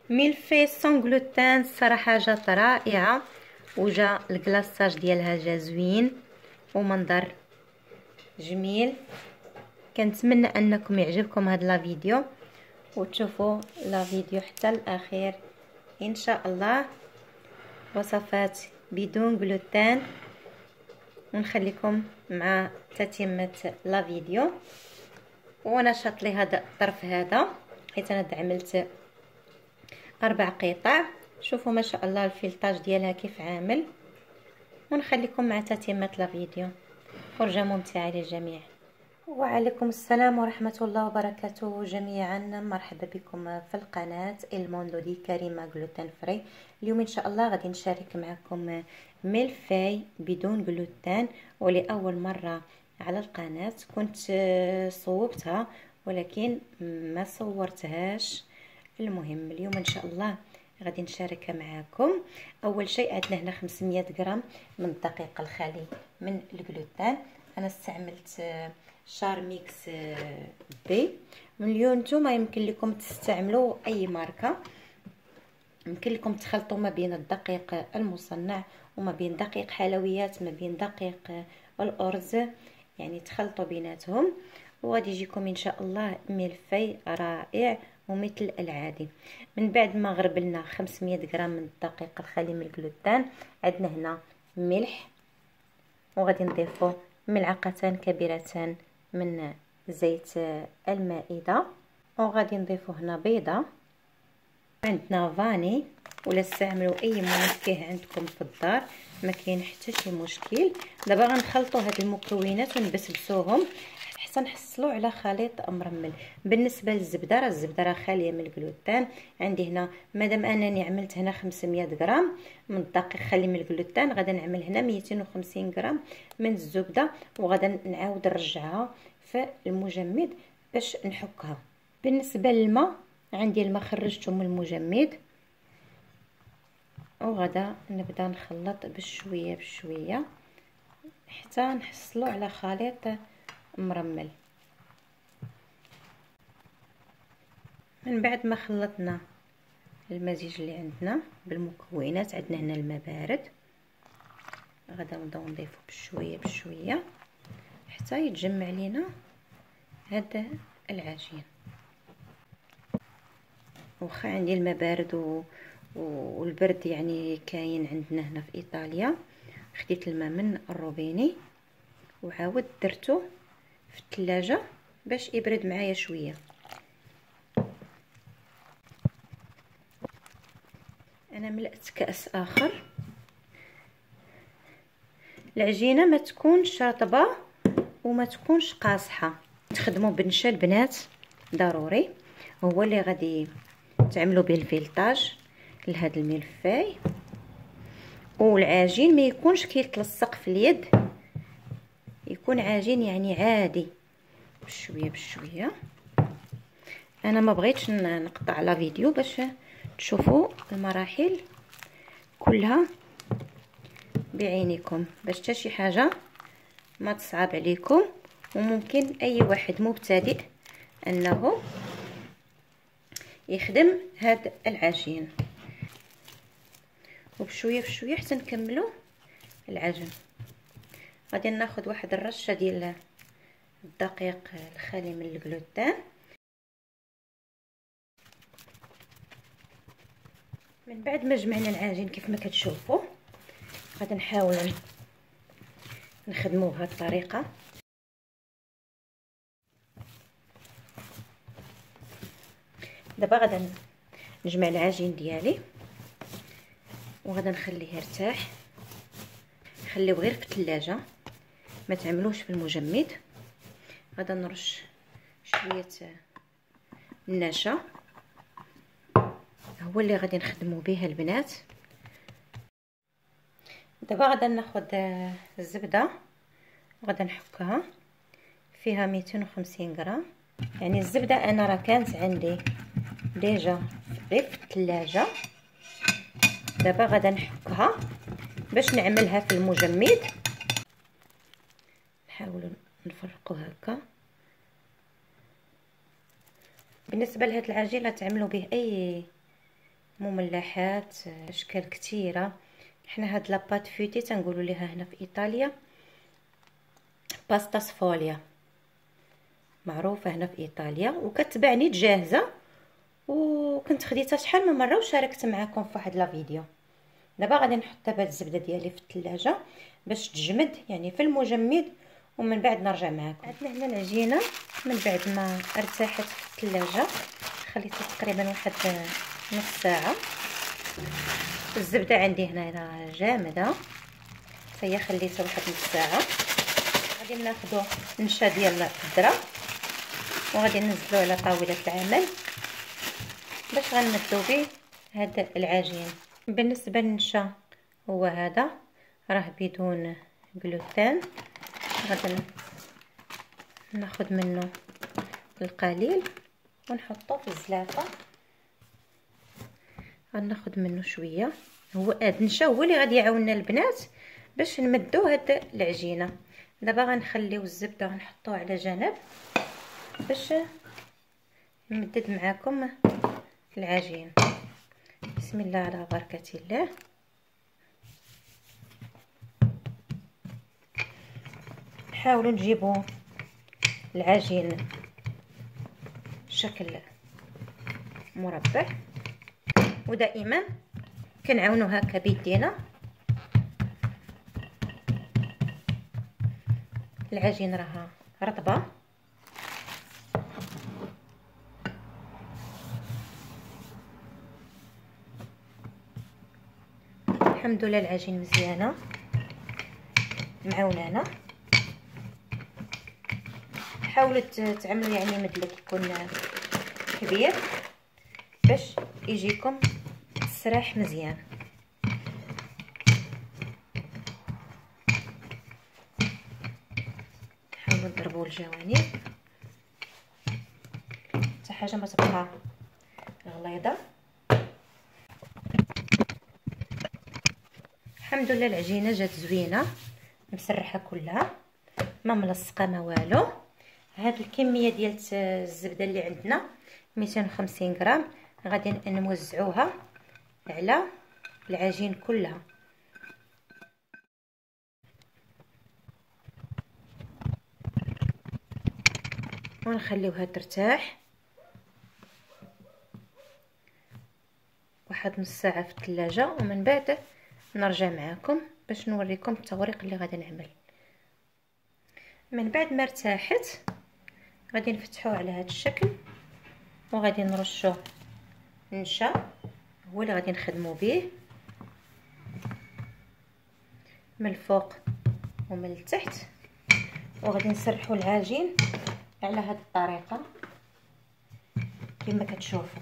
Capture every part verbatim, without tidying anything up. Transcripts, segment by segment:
ميلفي سون غلوتان الصراحه جات رائعه، وجا الكلاصاج ديالها جا زوين ومنظر جميل. كنتمنى انكم يعجبكم هذا لا فيديو وتشوفوا لا فيديو حتى الاخير ان شاء الله. وصفات بدون غلوتان، ونخليكم مع تتمه لا فيديو. وانا شاط لي هذا الطرف هذا حيت انا عملت اربع قطع. شوفوا ما شاء الله الفيلطاج ديالها كيف عامل، ونخليكم مع تتمه لا فيديو. فرجه ممتعه للجميع. وعليكم السلام ورحمه الله وبركاته جميعا. مرحبا بكم في القناه الموندو دي كريمه غلوتين فري. اليوم ان شاء الله غادي نشارك معكم ملفاي بدون غلوتين، ولاول مره على القناه. كنت صوبتها ولكن ما صورتهاش. المهم اليوم ان شاء الله غادي نشاركها معكم. اول شيء عندنا هنا خمسمية غرام من الدقيق الخالي من الغلوتين. انا استعملت شارميكس بي. من اليوم نتوما يمكن لكم تستعملوا اي ماركه، يمكن لكم تخلطوا ما بين الدقيق المصنع وما بين دقيق حلويات، ما بين دقيق الارز، يعني تخلطوا بيناتهم وغادي يجيكم ان شاء الله ملفي رائع ومثل العادي. من بعد ما غربلنا خمسمية غرام من الدقيق الخالي من الغلوتين، عندنا هنا ملح، وغادي نضيفوا ملعقتان كبيرتان من زيت المائده، وغادي نضيفوا هنا بيضه. عندنا فاني، ولا استعملوا اي منكه عندكم في الدار ما كاين حتى شي مشكل. دابا غنخلطوا هاد المكونات ونبسبسوهم حتى نحصلوا على خليط مرمل. بالنسبه للزبده، راه الزبده راه خاليه من الغلوتين. عندي هنا مادام انني عملت هنا خمسمية غرام من الدقيق خالي من الغلوتين، غادا نعمل هنا ميتين وخمسين غرام من الزبده، وغادا نعاود نرجعها في المجمد باش نحكها. بالنسبه للماء، عندي الماء خرجته من المجمد، وغدا نبدا نخلط بشويه بشويه حتى نحصلوا على خليط مرمل. من بعد ما خلطنا المزيج اللي عندنا بالمكونات، عندنا هنا الماء بارد، غدا نبداو نضيفو بشويه بشويه حتى يتجمع لينا هذا العجين. واخا عندي الماء بارد و... والبرد يعني كاين عندنا هنا في ايطاليا، خديت الماء من الروبيني وعاود درته في الثلاجه باش يبرد معايا شويه. انا ملأت كأس اخر. العجينه ما تكونش رطبه وما تكونش قاصحه. تخدموا بنشا البنات ضروري، هو اللي غادي تعملوا به الفيلطاج لهذا الملفاي. والعجين ما يكونش كيتلصق في اليد، يكون عجين يعني عادي بشويه بشويه. انا ما بغيتش نقطع لا فيديو باش تشوفوا المراحل كلها بعينيكم، باش حتى شي حاجه ما تصعب عليكم. وممكن اي واحد مبتدئ انه يخدم هذا العجين، وبشويه بشويه حتى نكملوا العجن. غادي ناخذ واحد الرشه ديال الدقيق الخالي من الغلوتين. من بعد ما جمعنا العجين كيف ما كتشوفوا، غادي نحاول نخدموه بهذه الطريقه. دابا غادي نجمع العجين ديالي وغادي نخليه يرتاح. خليوه غير في الثلاجه، ما تعملوش في المجمد. غادي نرش شويه النشا، هو اللي غادي نخدموا به البنات. دابا غادي ناخذ الزبده وغادي نحكها فيها ميتين وخمسين غرام. يعني الزبده انا راه كانت عندي ديجا غير في الثلاجه. دابا غادي نحكها باش نعملها في المجمد. نحاولوا نفرقوا هكا. بالنسبه لهاد العجين لا تعملوا به اي مملحات اشكال كثيره. حنا هاد لاباط فوتي تنقولوا ليها هنا في ايطاليا باستا سفوليا، معروفه هنا في ايطاليا وكتباع نيت جاهزه، وكنت خديتها شحال من مره وشاركت معكم في واحد لا فيديو. دابا غادي نحط دابا الزبده ديالي في الثلاجه باش تجمد، يعني في المجمد، ومن بعد نرجع معكم. عندنا هنا العجينه من بعد ما ارتاحت في الثلاجه، خليتها تقريبا واحد نص ساعه. الزبده عندي هنا راه جامده، هي خليتها واحد نص ساعه. غادي ناخذوا نشا ديال الذره وغادي ننزلوه على طاوله العمل باش غنمدو به هذا العجين. بالنسبه للنشا هو هذا راه بدون جلوتين، غادي ناخذ منه القليل ونحطه في الزلافه. غناخذ منه شويه، هو هذا النشا هو اللي غادي يعاوننا البنات باش نمدو هاد العجينه. دابا غنخليو الزبده ونحطوه على جنب باش نمدد معكم العجين. بسم الله على بركه الله. حاولوا تجيبوا العجين شكل مربع، ودائما كنعاونوا هكا بيدينا. العجين راها رطبه، الحمد لله العجين مزيانه معونانه. حاولوا تعملوا يعني مدلك يكون كبير باش يجيكم السراح مزيان. حاولوا تضربوا الجوانب حتى حاجه ما تبقى غليظه. الحمد لله العجينه جات زوينه مسرحه كلها، ما ملصقه ما والو. هاد الكميه ديال الزبده اللي عندنا مئتين وخمسين غرام، غادي نوزعوها على العجين كلها. ونخليوها ترتاح واحد نص ساعه في الثلاجه، ومن بعد نرجع معكم باش نوريكم التوريق اللي غادي نعمل. من بعد ما ارتاحت غادي نفتحوه على هذا الشكل، وغادي نرشوه نشا هو اللي غادي نخدمو به من الفوق ومن التحت، وغادي نسرحو العجين على هذه الطريقه كما كتشوفوا.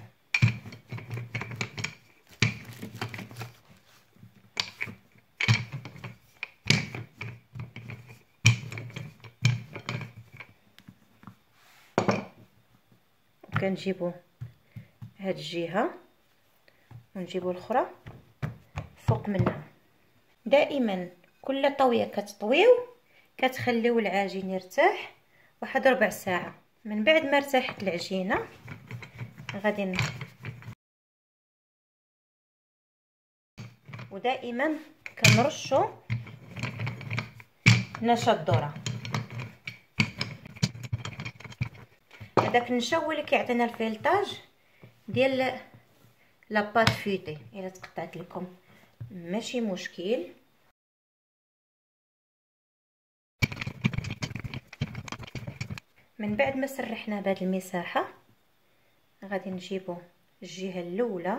كنجيبو هاد الجهه ونجيبو الاخرى فوق منها. دائما كل طويه كتطويو كتخليو العجين يرتاح واحد ربع ساعه. من بعد ما ارتاحت العجينه غادي ن... ودائما كنرشو نشا الذره. هذاك النشا هو اللي كيعطينا الفيلطاج ديال لاباط فوتي. الا تقطعت لكم ماشي مشكل. من بعد ما سرحنا بهذه المساحه غادي نجيبو الجهه الاولى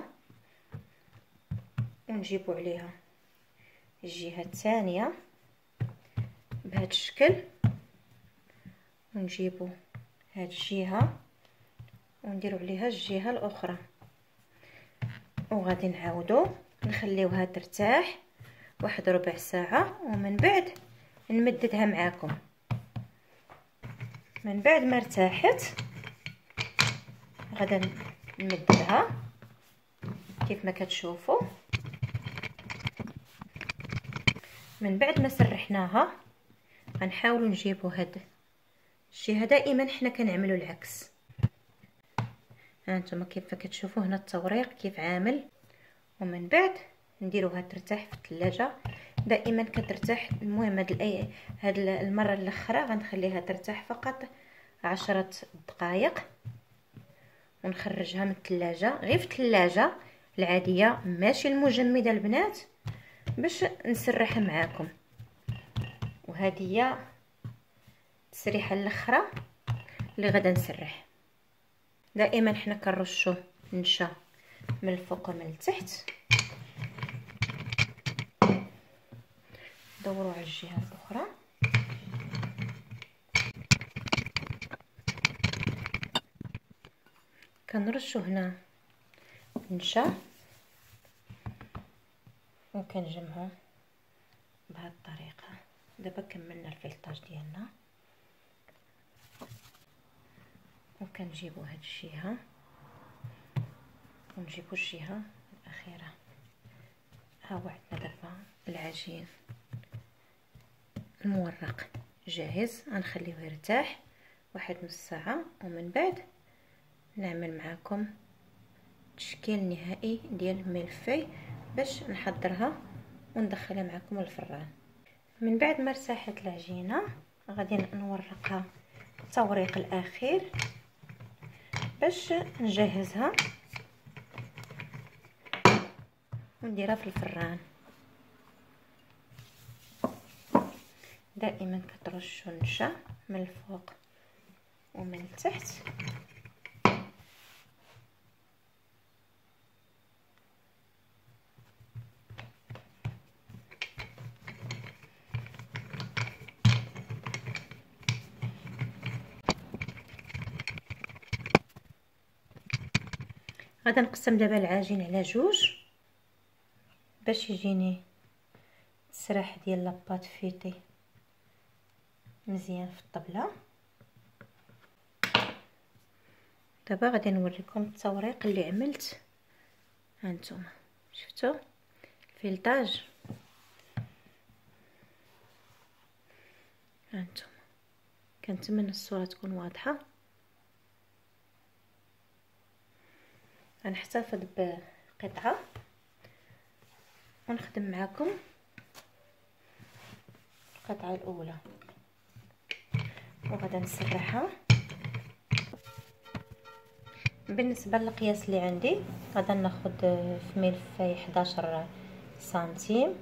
ونجيبو عليها الجهه الثانيه بهذا الشكل، ونجيبو هاد الجهه ونديرو عليها الجهه الاخرى، وغادي نعاودو نخليوها ترتاح واحد ربع ساعه، ومن بعد نمددها معاكم. من بعد ما ارتاحت غادا نمددها كيف ما كتشوفوا. من بعد ما سرحناها غنحاولوا نجيبوا هاد الجهه. دائما حنا كنعملوا العكس. ها انتم كيف كتشوفوا هنا التوريق كيف عامل. ومن بعد نديروها ترتاح في الثلاجه. دائما كترتاح. المهم هاد الاي هاد المره الاخرى غنخليها ترتاح فقط عشرة دقائق ونخرجها من الثلاجه، غير في الثلاجه العاديه ماشي المجمده البنات، باش نسرحها معاكم. وهذه هي التسريحه الاخرى اللي غادا نسرح. دائما حنا كنرشوا نشا من الفوق ومن التحت. دوروا على الجهه الاخرى. كنرشوا هنا نشا وكنجمعوا بهذه الطريقه. دابا كملنا الفلتاج ديالنا وكنجيبوا هاد الجهه ونجيبوا الجهه الاخيره. ها هو عندنا دابا العجين المورق جاهز. غنخليوه يرتاح واحد نص ساعه ومن بعد نعمل معكم تشكيل نهائي ديال الملفي باش نحضرها وندخلها معكم الفران. من بعد ما ارتاحت العجينه غادي نورقها التوريق الاخير باش نجهزها ونديرها في الفران. دائما كترشوا النشا من الفوق ومن التحت. غادا نقسم دابا العجين على جوج باش يجيني السراح ديال لاباط فيتي مزيان في الطبله. دابا غادي نوريكم التوريق اللي عملت. هانتوما شفتوا الفلتاج. هانتوما كنتمنى الصوره تكون واضحه. غنحتفظ بقطعه ونخدم معكم القطعه الاولى وغادا نسرحها. بالنسبه للقياس اللي عندي غادا ناخذ في ملفي حداشر سنتيم.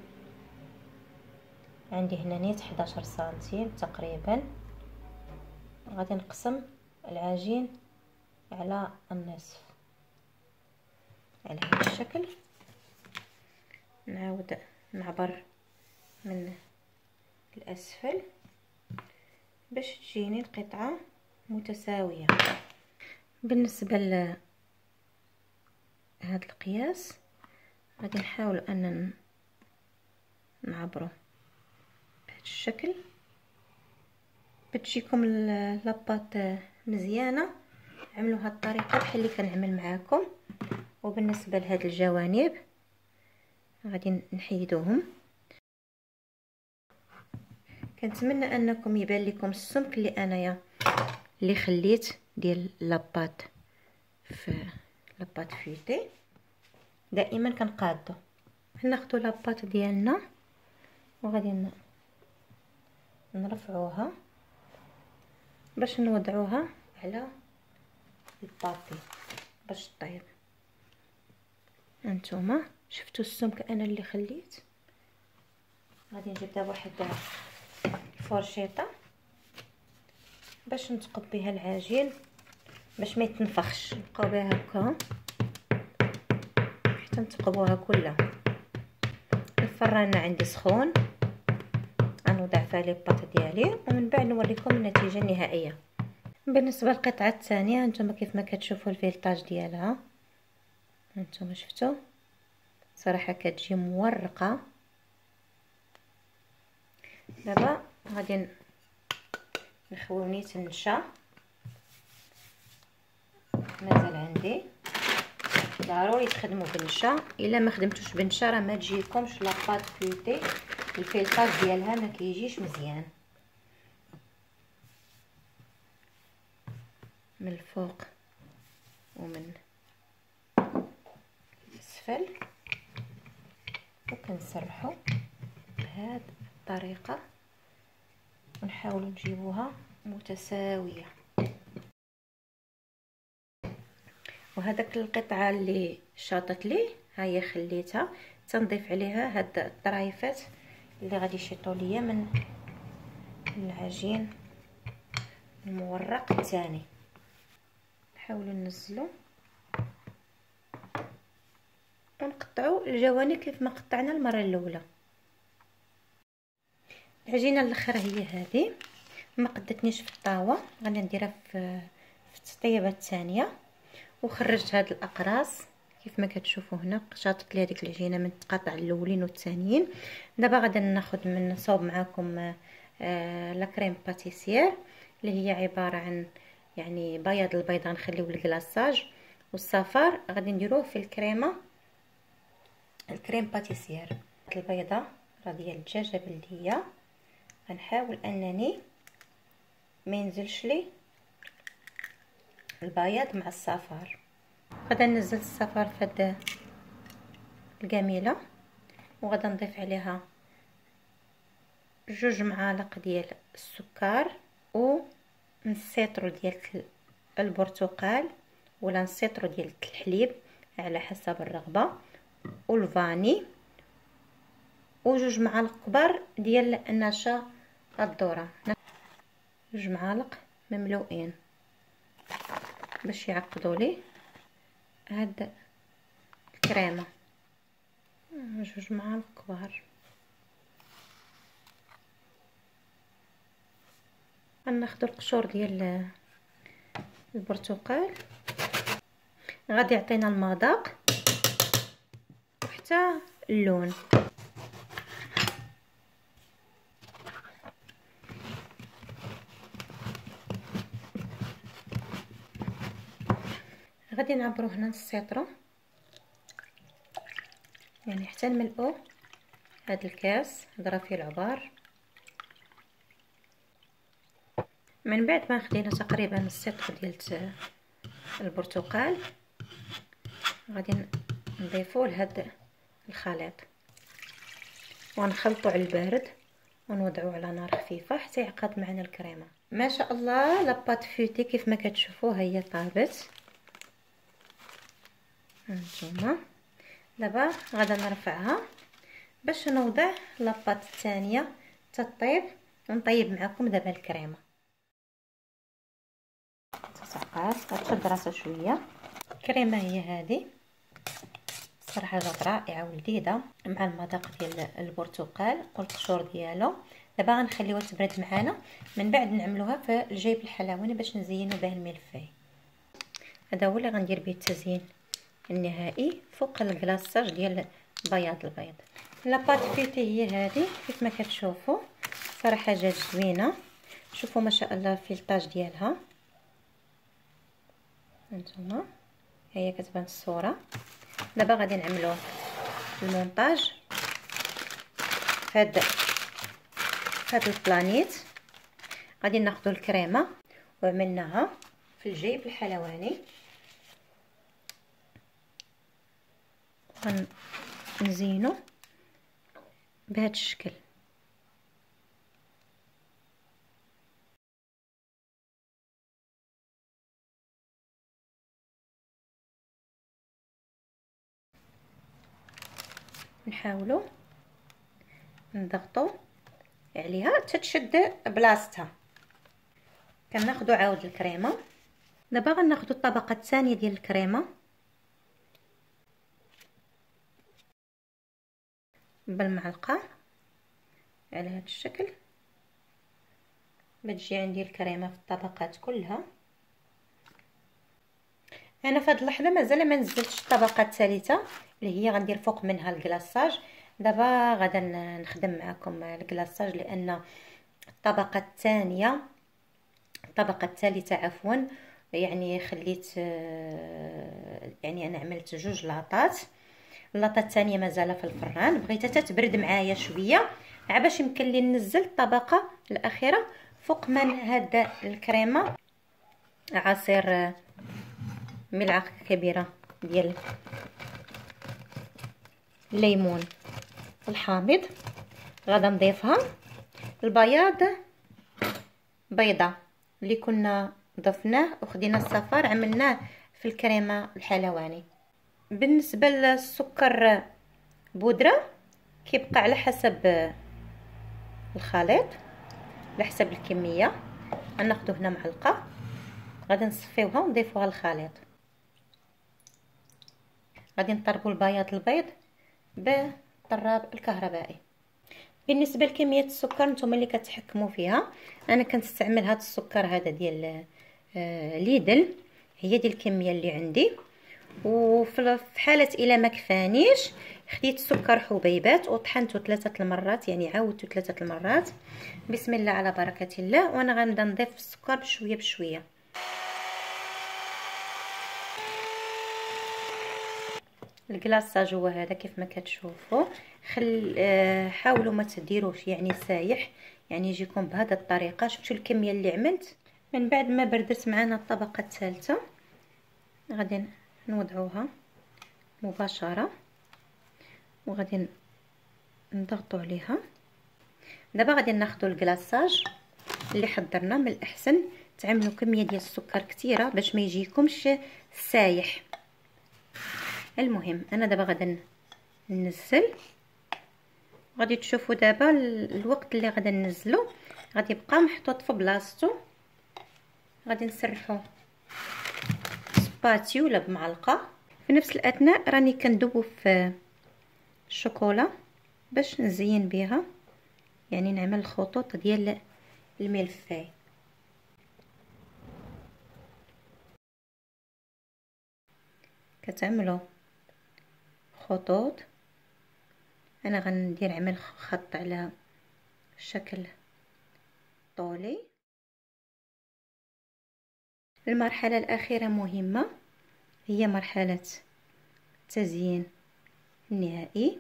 عندي هنا نيت حداشر سنتيم تقريبا. غادي نقسم العجين على النصف على هذا الشكل. نعاود نعبر من الاسفل باش تجيني القطعه متساويه. بالنسبه لهذا القياس غادي نحاول ان نعبره بهذا الشكل بتجيكم لاباط مزيانه. عملوا هذه الطريقه بحال اللي كنعمل معاكم. وبالنسبه لهاد الجوانب غادي نحيدوهم. كنتمنى انكم يبان لكم السمك اللي انايا اللي خليت ديال لاباط في لاباط فيتي. دائما كنقادو ناخذوا لاباط ديالنا وغادي نرفعوها باش نوضعوها على البابي باش طيب. هانتوما شفتوا السمك انا اللي خليت. غادي نجيب دابا واحد الفرشيطه باش نثقب بها العجين باش ما يتنفخش. نبقاو بها هكا حتى نثقبوها كلها. الفران عندي سخون غنوضع فيها لي باط ديالي ومن بعد نوريكم النتيجه النهائيه. بالنسبه للقطعه الثانيه هانتوما كيف ما كتشوفوا الفيلطاج ديالها. هانتوما شفتوا صراحه كتجي مورقه. دابا غادي نخويو نيت النشا مازال عندي. ضروري تخدموا بالنشا. الا ما خدمتوش بالنشا راه ما تجيكمش لاباط فيوتي. الفلتاج ديالها ما كيجيش مزيان. من الفوق ومن الاسفل وكنسرحو بهذه الطريقه ونحاولوا نجيبوها متساويه. وهذاك القطعه اللي شاطت لي ها هي خليتها، تنضيف عليها هاد الطرايفات اللي غادي يشيطوا ليا من العجين المورق الثاني. نحاولوا ننزلوا ونقطعوا الجوانب كيف ما قطعنا المره الاولى. العجينه الاخرى هي هذه، ما قدتنيش في الطاوه، غادي نديرها في في التطيبه الثانيه. وخرجت هاد الاقراص كيف ما كتشوفوا هنا، شاطت لي هذيك العجينه من التقاطع الاولين والثانيين. دابا غادي ناخذ من نصاوب معكم آه لا كريم باتيسير اللي هي عباره عن يعني بياض البيضه نخليو الكلاصاج، والصفار غادي نديروه في الكريمه الكريم باتيسير. البيضه راه ديال الدجاجه بلديه، غنحاول انني ما ينزلش لي البياض مع الصفار. غادا ننزل الصفار في هاد القميله وغادا نضيف عليها جوج معالق ديال السكر و نسيطرو ديال البرتقال ولا نسيطرو ديال الحليب على حسب الرغبه، والفاني وجوج معالق كبار ديال النشا الذره، جوج معالق مملوئين باش يعقدوا لي هاد الكريمه، جوج معالق كبار. غناخدو القشور ديال البرتقال، غادي يعطينا المذاق وحتى اللون. غادي نعبرو هنا نسيطرو يعني حتى نملؤو هاد الكاس، هاد راه فيه العبار. من بعد ما خدينا تقريبا السطر ديال البرتقال غادي نضيفوه لهاد الخليط ونخلطو على البارد ونوضعوه على نار خفيفه حتى يعقد معنا الكريمه. ما شاء الله لاباط فوتي كيف ما كتشوفوا هي طابت. هانتوما دابا غادا نرفعها باش نوضع لاباط الثانيه تطيب ونطيب معكم دابا الكريمه. تسقات غتشد راسها شويه. الكريمه هي هذه صراحه جات رائعه ولذيذه مع المذاق ديال البرتقال والقشور ديالو. دابا غنخليوها تبرد معانا، من بعد نعملوها في الجيب الحلواني باش نزينو به الملفاي. هذا هو اللي غندير به التزيين النهائي فوق الكلاصاج ديال بياض البيض. لاباط فيتي هي هذه كيف ما كتشوفوا، صراحه جات زوينه. شوفوا ما شاء الله الفيلطاج ديالها هانتوما، هي كتبان الصوره. دابا غادي نعملوا المونتاج هاد هاد البلانيت. غادي ناخذوا الكريمه وعملناها في الجيب الحلواني، غنزينو بهذا الشكل. نحاولوا نضغطوا عليها تتشد بلاصتها. كناخذوا عاود الكريمه. دابا غناخذوا الطبقه الثانيه ديال الكريمه بالمعلقه على هذا الشكل بتجي عندي الكريمه في الطبقات كلها. انا في هذه اللحظه مازال ما نزلتش الطبقه الثالثه اللي هي غندير فوق منها الكلاصاج. دابا غادا نخدم معكم الكلاصاج لان الطبقه الثانيه الطبقه الثالثه عفوا يعني خليت يعني انا عملت جوج لاطات. اللاطه الثانيه مازال في الفران، بغيتها تتبرد معايا شويه عا باش يمكن لي ننزل الطبقه الاخيره فوق من هاد الكريمه. عصير ملعقه كبيره ديال الليمون الحامض غادا نضيفها. البياض بيضه اللي كنا ضفناه وخدينا الصفار عملناه في الكريمه الحلواني. بالنسبه للسكر بودره كيبقى على حسب الخليط، على حسب الكميه. غناخدو هنا معلقه، غادي نصفيوها ونضيفوها للخليط. غادي نطربوا البياض البيض بالطراب الكهربائي. بالنسبه لكميه السكر نتوما اللي كتحكموا فيها. انا كنستعمل هذا السكر هذا ديال آه ليدل، هي دي الكميه اللي عندي. وفي حاله الا ما كفانيش خديت سكر حبيبات وطحنته ثلاثه المرات، يعني عاودته ثلاثه المرات. بسم الله على بركه الله. وانا غنبدا نضيف السكر بشويه بشويه. الكلاصاج هو هذا كيف ما كتشوفوا. خل آه حاولوا ما تديروش يعني سايح، يعني يجيكم بهذه الطريقه. شفتوا الكميه اللي عملت. من بعد ما بردت معنا الطبقه الثالثه غادي نوضعوها مباشره وغادي نضغطوا عليها. دابا غادي ناخذوا الكلاصاج اللي حضرنا. من الاحسن تعملوا كميه ديال السكر كثيره باش ما يجيكمش سايح. المهم انا دابا غادي ننزل. غادي تشوفوا دابا الوقت اللي غادي ننزلو غادي يبقى محطوط في بلاصتو. غادي نسرحو سباتي ولا بمعلقه. في نفس الاثناء راني كندوب في الشوكولا باش نزين بها، يعني نعمل الخطوط ديال الملفاي. كتعملوا خطوط. انا غندير نعمل خط على شكل طولي. المرحله الاخيره مهمه، هي مرحله التزيين النهائي.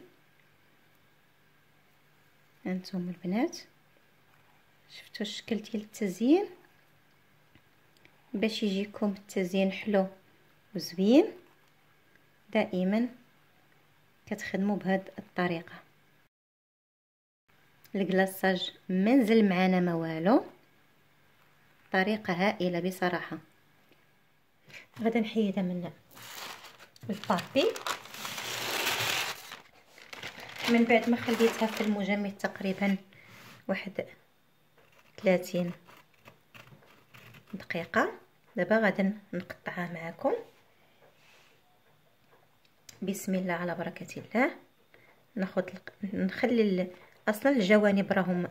هانتوما البنات شفتوا الشكل ديال التزيين. باش يجيكم التزيين حلو وزوين دائما كتخدموا بهذه الطريقه. الكلاصاج ما نزل معنا ما والو، طريقه هائله بصراحه. غادي نحيدها من البابي. من بعد ما خليتها في المجمد تقريبا واحد ثلاثين دقيقه. دابا غادي نقطعها معكم. بسم الله على بركه الله. ناخذ نخلي اصلا الجوانب راهم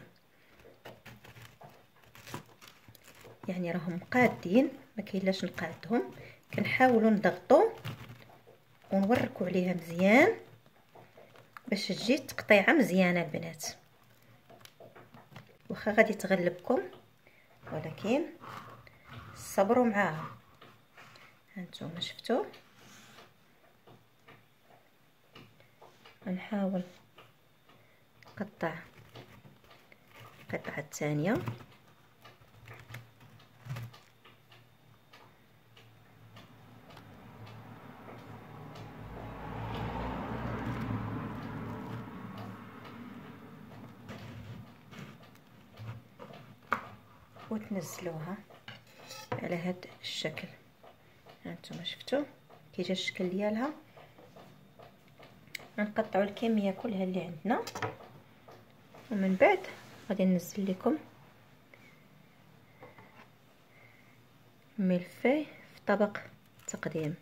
يعني راهم قادين، ما كاينلاش نقادهم. كنحاولوا نضغطوا ونوركوا عليها مزيان باش تجي تقطيعه مزيانه البنات. واخا غادي تغلبكم ولكن صبروا معاها. هانتوما شفتوا. نحاول نقطع القطعه الثانيه. وتنزلوها على هذا الشكل. هانتوما شفتوا كي جا الشكل ديالها. غنقطعوا الكميه كلها اللي عندنا ومن بعد غادي ننزل لكم ملفاي في طبق تقديم.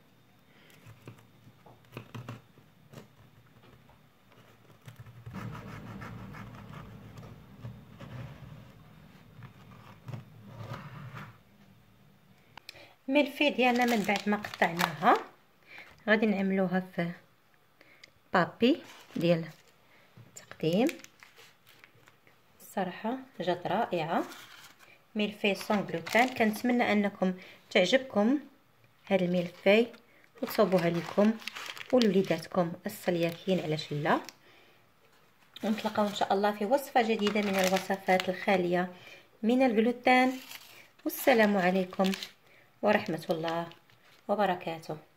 ملفي ديالنا من بعد ما قطعناها غادي نعملوها في بابي ديال التقديم. الصراحه جات رائعه. ملفي سون غلوتين. كنتمنى انكم تعجبكم هذا الملفي وتصوبوها لكم ولوليداتكم الصلياكين، علاش لا. ونتلاقاو ان شاء الله في وصفه جديده من الوصفات الخاليه من الغلوتين. والسلام عليكم ورحمه الله وبركاته.